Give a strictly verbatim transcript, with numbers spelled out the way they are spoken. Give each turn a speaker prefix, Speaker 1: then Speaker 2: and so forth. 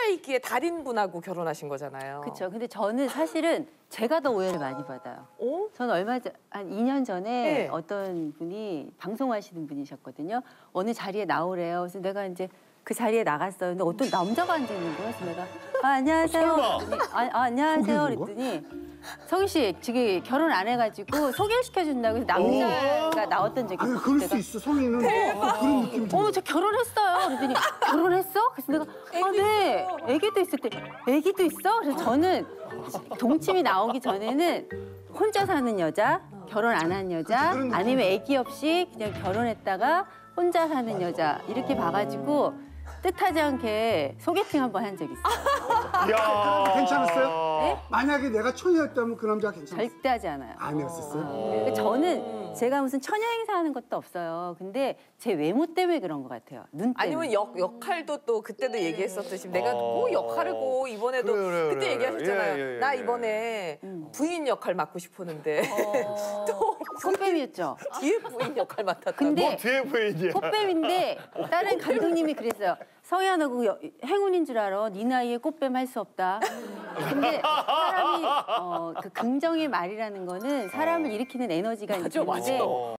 Speaker 1: 있기에 달인분하고 결혼하신 거잖아요.
Speaker 2: 그렇죠. 근데 저는 사실은 제가 더 오해를 많이 받아요.
Speaker 1: 어?
Speaker 2: 저는 얼마 전, 한 이 년 전에
Speaker 1: 네.
Speaker 2: 어떤 분이 방송하시는 분이셨거든요. 어느 자리에 나오래요. 그래서 내가 이제 그 자리에 나갔어요. 근데 어떤 남자가 앉아 있는 거예요. 그래서 내가 아, 안녕하세요. 그랬더니, 아, 아, 안녕하세요. 그랬더니 성희 씨 지금 결혼 안 해가지고 소개를 시켜준다고 해서 남자가 나왔던 적이
Speaker 3: 아니,
Speaker 2: 있어요.
Speaker 3: 그럴
Speaker 2: 내가,
Speaker 3: 수 있어. 성희는 그런 느낌이
Speaker 2: 어머, 저 결혼했어요. 그랬더니 결혼했어? 그래서 내가 아, 네. 애기도 있을 때 애기도 있어? 그래서 저는 동침이 나오기 전에는 혼자 사는 여자, 결혼 안 한 여자,
Speaker 3: 그치,
Speaker 2: 아니면 애기 없이 그냥 결혼했다가 혼자 사는 여자 이렇게 봐가지고 뜻하지 않게 소개팅 한번 한 적 있어요.
Speaker 4: 야.
Speaker 3: 괜찮았어요?
Speaker 2: 네?
Speaker 3: 만약에 내가 처녀였다면 그 남자가 괜찮았어요?
Speaker 2: 절대 하지 않아요.
Speaker 3: 아니었었어요?
Speaker 2: 그러니까 저는 제가 무슨 처녀 행사하는 것도 없어요. 근데 제 외모 때문에 그런 것 같아요. 눈 때문에.
Speaker 1: 아니면 역, 역할도 또 그때도 얘기했었듯이 내가 꼭 역할을 꼭 이번에도
Speaker 4: 그래, 그래,
Speaker 1: 그때
Speaker 4: 그래.
Speaker 1: 얘기하셨잖아요.
Speaker 4: 예, 예,
Speaker 1: 나
Speaker 4: 예.
Speaker 1: 이번에 부인 역할 맡고 싶었는데 또
Speaker 2: 꽃뱀이었죠.
Speaker 1: 뒤에 부인 역할 맡았다고.
Speaker 2: 근데
Speaker 4: 뭐 뒤에 부인이야.
Speaker 2: 꽃뱀인데 다른 감독님이 그랬어요. 성희야 너 그거 행운인 줄 알아. 네 나이에 꽃뱀 할 수 없다. 근데 사람이 어, 그 긍정의 말이라는 거는 사람을 일으키는 에너지가
Speaker 1: 맞아,
Speaker 2: 있는데
Speaker 1: 맞아.